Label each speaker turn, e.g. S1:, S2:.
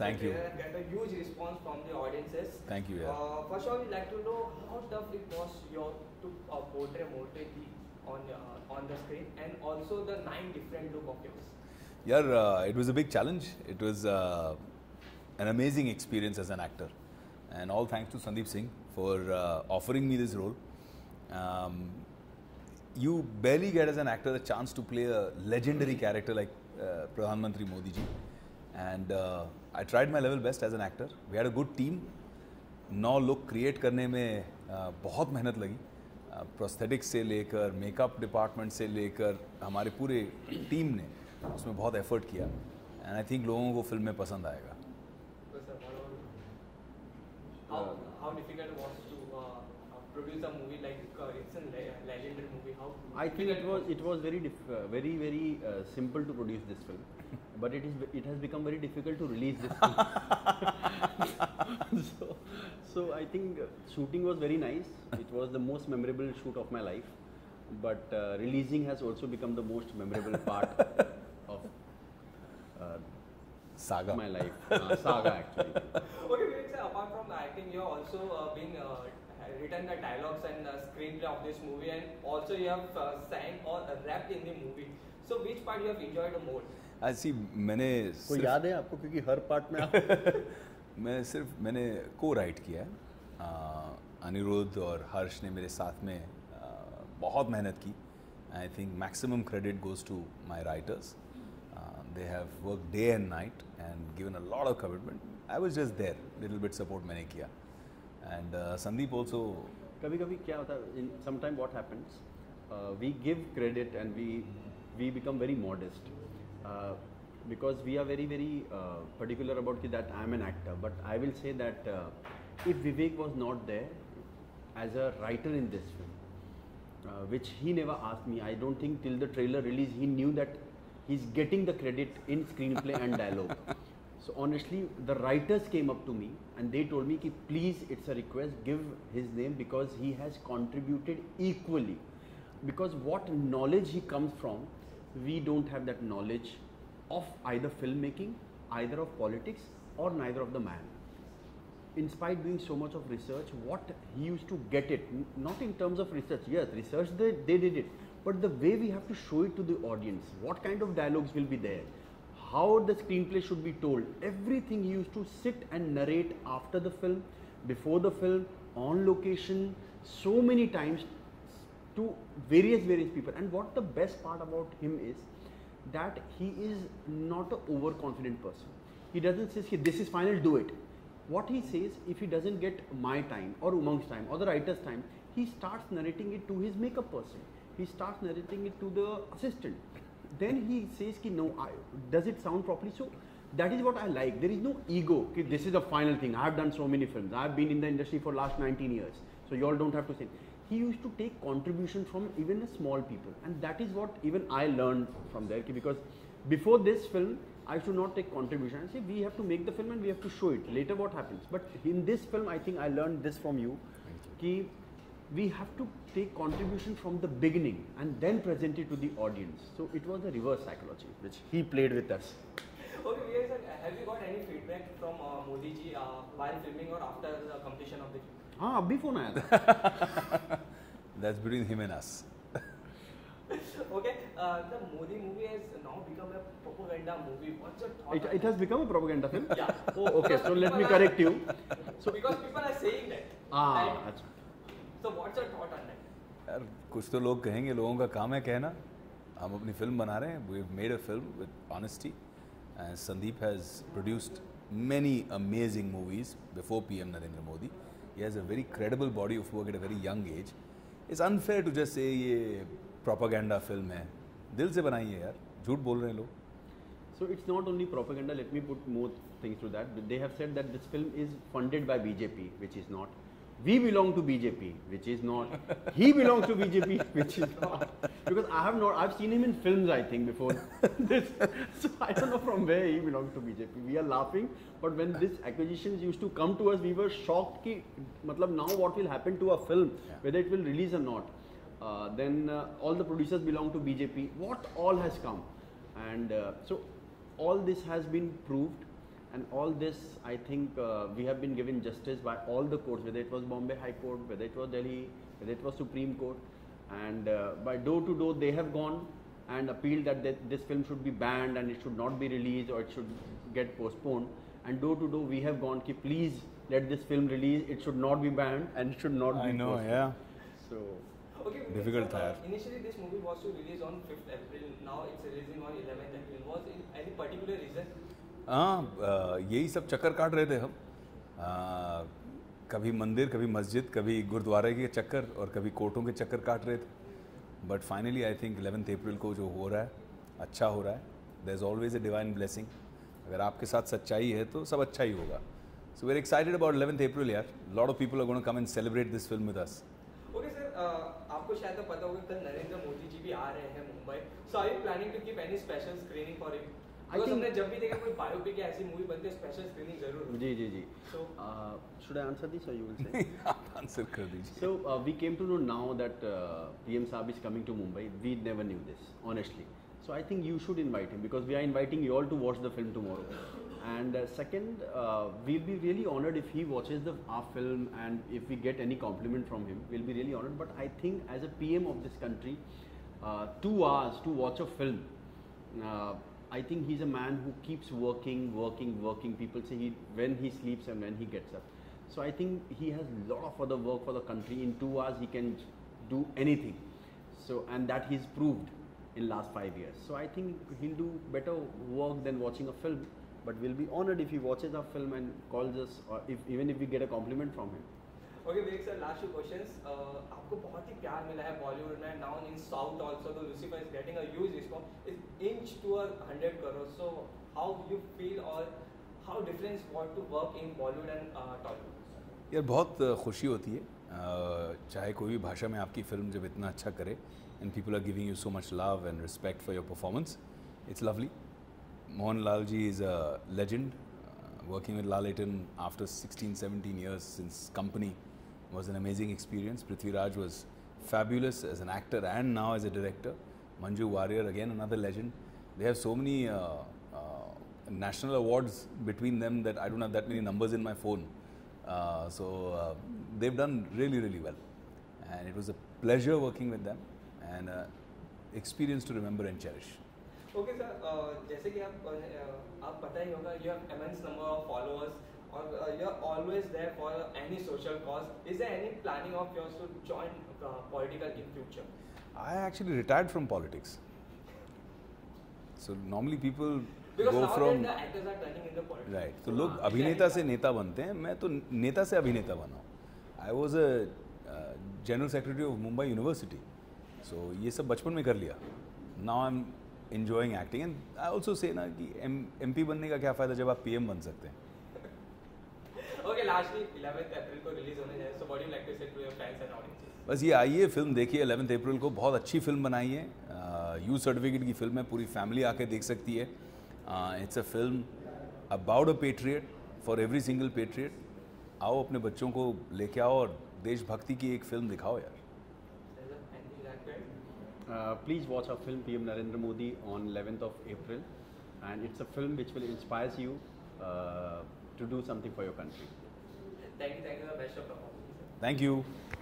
S1: the
S2: Thank you.
S1: trailer and get a huge response from the audiences.
S2: Thank you. Yeah.
S1: First of all, we'd like to know how tough it was to portray Morty on the screen, and also the 9 different look of yours.
S2: Yeah, it was a big challenge. It was an amazing experience as an actor, and all thanks to Sandeep Singh for offering me this role. You barely get as an actor a chance to play a legendary character like Pradhan Mantri Modi ji, and I tried my level best as an actor. We had a good team. 9 look create करने में बहुत मेहनत लगी. Prosthetics से लेकर makeup department से लेकर हमारे पूरे टीम ने उसमें बहुत एफर्ट किया, एंड आई थिंक लोगों को फिल्म में पसंद आएगा.
S1: How difficult was to produce a movie like it's a legendary movie? How
S3: I think it was very simple to produce this film, but it has become very difficult to release this film. so I think shooting was very nice. It was the most memorable shoot of my life, but releasing has also become the most memorable part of
S2: saga
S3: my life. Saga actually.
S1: Okay, Vivek sir, apart from acting, you have also written the dialogues and screenplay of this movie, and also you have sang or rapped in the movie. So which part you have enjoyed the most?
S2: I see. मैंने
S3: कोई याद है आपको, क्योंकि हर part में
S2: मैंने को right किया है. अनिरुद्ध और हर्ष ने मेरे साथ में बहुत मेहनत की. I think maximum credit goes to my writers. They have worked day and night and given a lot of commitment. I was just there, little bit support मैंने किया. And Sandeep also.
S3: कभी-कभी क्या होता है, sometime what happens, we give credit and we become very modest because we are very particular about that I am an actor. But I will say that if Vivek was not there as a writer in this film, which he never asked me, I don't think till the trailer release he knew that he's getting the credit in screenplay and dialogue. So honestly, the writers came up to me and they told me ki please, it's a request, give his name because he has contributed equally. Because what knowledge he comes from, we don't have that knowledge of either filmmaking, either of politics, or neither of the man. In spite doing so much of research, what he used to get it, not in terms of research, yes, research they did it, but the way we have to show it to the audience, what kind of dialogues will be there, how the screenplay should be told, everything he used to sit and narrate after the film, before the film, on location, so many times to various people. And what the best part about him is that he is not an overconfident person. He doesn't say, this is final, do it. What he says, if he doesn't get my time or Umang's time or the writer's time, he starts narrating it to his makeup person. He starts narrating it to the assistant. Then he says, no, does it sound properly? So that is what I like. There is no ego. This is the final thing. I have done so many films. I have been in the industry for last 19 years. So you all don't have to say. He used to take contribution from even the small people. And that is what even I learned from there. Because before this film, I should not take contribution. I say we have to make the film and we have to show it. Later what happens. But in this film, I think I learned this from you. Ki we have to take contribution from the beginning and then present it to the audience. So it was a reverse psychology which he played with us.
S1: Okay, Vivek sir, have you got any feedback from Modi ji while filming or after the completion of the film?
S3: हाँ अभी phone आया था.
S2: That's between him and us.
S1: Okay, the Modi movie has now become a propaganda movie. What's your thought?
S3: It has become a propaganda film?
S1: Yeah.
S3: Oh, okay, so let me correct you.
S1: So because people are saying that.
S3: Right?
S1: So what's your thought on that?
S2: यार कुछ तो लोग कहेंगे, लोगों का काम है कहना. हम अपनी फिल्म बना रहे हैं. We've made a film with honesty, and Sandeep has produced many amazing movies before PM Narendra Modi. He has a very credible body of work at a very young age. It's unfair to just say ये propaganda film है. दिल से बनाइए यार. झूठ बोल रहे हैं लोग.
S3: So it's not only propaganda. Let me put more things to that. They have said that this film is funded by BJP, which is not. We belong to BJP, which is not. He belongs to BJP, which is not. Because I've seen him in films, I think, before this. So I don't know from where he belongs to BJP. We are laughing, but when this acquisitions used to come to us, we were shocked ki, matlab now what will happen to a film, whether it will release or not. Then all the producers belong to BJP. What all has come? And so all this has been proved. And all this, I think we have been given justice by all the courts, whether it was Bombay High Court, whether it was Delhi, whether it was Supreme Court, and by door to door they have gone and appealed that this film should be banned and it should not be released or it should get postponed. And door to door we have gone, ki please let this film release, it should not be banned and it should not be postponed.
S2: Yeah.
S3: So
S1: Okay,
S2: Difficult tha.
S1: initially this movie was to release on 5th April, now it's releasing on 11th April. Was it any particular reason?
S2: हाँ, यही सब चक्कर काट रहे थे हम. कभी मंदिर, कभी मस्जिद, कभी गुरुद्वारे के चक्कर और कभी कोर्टों के चक्कर काट रहे थे. But finally I think 11th April को जो हो रहा है अच्छा हो रहा है. There is always a divine blessing. अगर आपके साथ सच्चाई है तो सब अच्छा ही होगा. So we are excited about 11th April यार. Lot of people are gonna come and celebrate this film with us.
S1: Okay sir, आपको शायद तो पता होगा कल नरेंद्र मोदी जी भी आ रहे हैं Mumbai. So are you planning to keep any special screening for him? Because हमने जब भी देखा कोई बायोपिक या ऐसी मूवी बनती है स्पेशल स्क्रीनिंग जरूर होती है.
S3: जी.
S1: So
S3: Should I answer this or you will say?
S2: आप आंसर कर दीजिए.
S3: So we came to know now that PM Saab is coming to Mumbai. We never knew this, honestly. So I think you should invite him because we are inviting you all to watch the film tomorrow. And second, we'll be really honored if he watches our film and if we get any compliment from him, we'll be really honored. But I think as a PM of this country, 2 hours to watch a film, I think he's a man who keeps working. People say when he sleeps and when he gets up. So I think he has a lot of other work for the country. In 2 hours he can do anything. So and that he's proved in last 5 years. So I think he'll do better work than watching a film. But we'll be honored if he watches our film and calls us, or even if we get a compliment from him.
S1: Okay, Vivek sir, last 2 questions. आपको बहुत ही प्यार मिला है बॉलीवुड में. Now in South also, the Lucifer is getting a huge response. It's inched to 100 crore. So how you feel or how difference what to work in Bollywood and Tollywood?
S2: यार बहुत खुशी होती है. चाहे कोई भी भाषा में आपकी फिल्म जब इतना अच्छा करे and people are giving you so much love and respect for your performance, it's lovely. Mohanlal ji is a legend. Working with Lalaten after 16-17 years since Company was an amazing experience. Prithvi Raj was fabulous as an actor and now as a director. Manju Warrier, again another legend. They have so many national awards between them that I don't have that many numbers in my phone. So they've done really well. And it was a pleasure working with them and experience to remember and cherish.
S1: Okay sir, जैसे कि आप पता ही होगा, you have immense number of followers और you are always there for any social cause. Is there any planning of yours to join political in future?
S2: I actually retired from politics. So normally people
S1: Because
S2: go
S1: now
S2: from
S1: the actors are turning into politics.
S2: right. तो लोग अभिनेता से नेता बनते हैं. मैं तो नेता से अभिनेता बना. I was a general secretary of Mumbai University. So ये सब बचपन में कर लिया. Now I'm enjoying acting and I also say ना कि MP बनने का क्या फ़ायदा जब आप PM बन सकते हैं.
S1: Okay, lastly 11th April को रिलीज होने जाए. So what do you like to say to your fans and audiences?
S2: बस ये आइए, फिल्म देखिए 11th अप्रैल को. बहुत अच्छी फिल्म बनाई है. यू सर्टिफिकेट की फिल्म है. पूरी फैमिली आके देख सकती है. It's a film about a patriot for every single patriot. आओ अपने बच्चों को लेके आओ और देशभक्ति की एक फिल्म दिखाओ यार.
S3: Please watch our film PM Narendra Modi on 11th of April, and it's a film which will inspire you to do something for your country.
S1: Thank you, best of luck.
S2: Thank you.